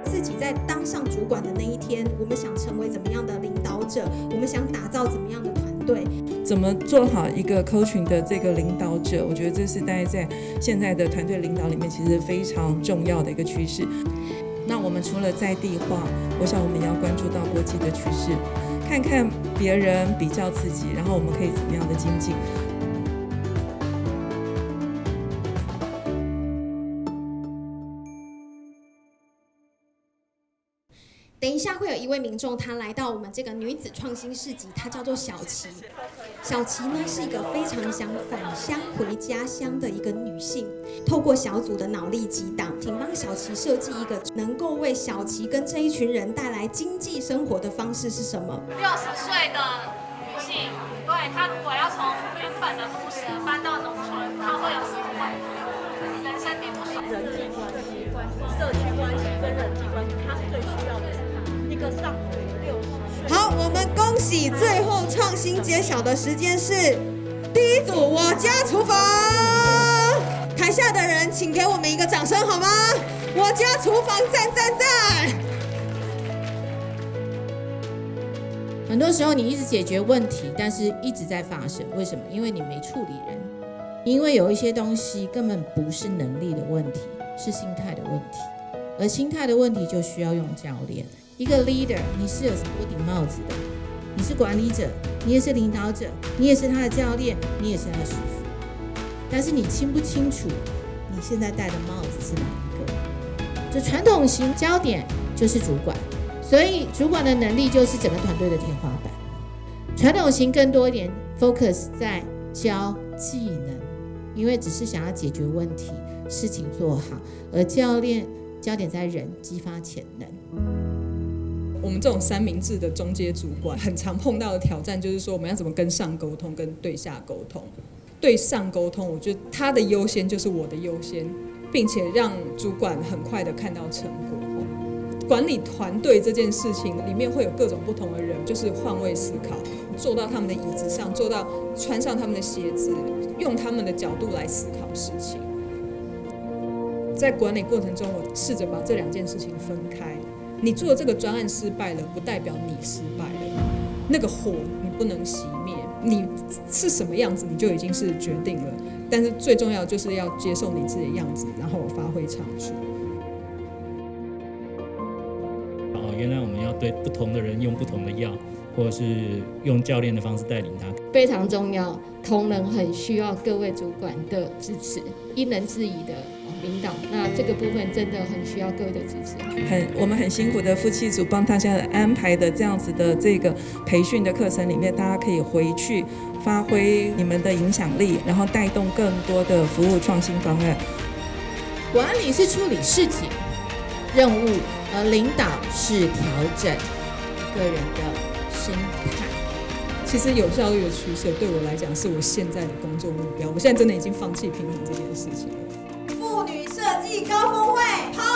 自己在当上主管的那一天，我们想成为怎么样的领导者，我们想打造怎么样的团队， 怎么做好一个 coaching 的这个领导者，我觉得这是大概在现在的团队领导里面其实非常重要的一个趋势。那我们除了在地化，我想我们也要关注到国际的趋势，看看别人，比较自己，然后我们可以怎么样的精进。 等一下会有一位民众，他来到我们这个女子创新市集，她叫做小琪。小琪呢是一个非常想返乡回家乡的一个女性，透过小组的脑力激荡，请帮小琪设计一个能够为小琪跟这一群人带来经济生活的方式是什么 ？60岁的女性，对她如果要从原本的都市搬到农村，她会有什么人生地不熟？ 人际关系、社区关系跟人际关系，她最需要的。上60岁。 好，我们恭喜最后创新揭晓的时间是第一组我家厨房。台下的人请给我们一个掌声好吗？我家厨房赞赞赞。 很多时候你一直解决问题，但是一直在发生，为什么？因为你没处理人，因为有一些东西根本不是能力的问题，是心态的问题，而心态的问题就需要用教练。一个 leader， 你是有多顶帽子的，你是管理者，你也是领导者，你也是他的教练，你也是他的师傅。但是你清不清楚你现在戴的帽子是哪一个？就传统型焦点就是主管，所以主管的能力就是整个团队的天花板。传统型更多一点 focus 在教技能，因为只是想要解决问题，事情做好，而教练焦点在人，激发潜能。 我们这种三明治的中阶主管很常碰到的挑战就是说，我们要怎么跟上沟通，跟对下沟通。对上沟通，我觉得他的优先就是我的优先，并且让主管很快的看到成果。管理团队这件事情里面会有各种不同的人，就是换位思考，坐到他们的椅子上，坐到穿上他们的鞋子，用他们的角度来思考事情。在管理过程中，我试着把这两件事情分开。你做这个专案失败了，不代表你失败了。那个火你不能熄灭，你是什么样子你就已经是决定了。但是最重要就是要接受你自己的样子，然后发挥长处。 原来我们要对不同的人用不同的药，或者是用教练的方式带领他， 非常重要。同仁很需要各位主管的支持，因人制宜的领导，那这个部分真的很需要各位的支持。 我们很辛苦的夫妻组帮大家安排的这样子的这个培训的课程里面，大家可以回去发挥你们的影响力，然后带动更多的服务创新方案。 管理是处理事情任务，而领导是调整个人的心态。 其实有效率的取舍对我来讲是我现在的工作目标，我现在真的已经放弃平衡这件事情了。 妇女设计高峰会。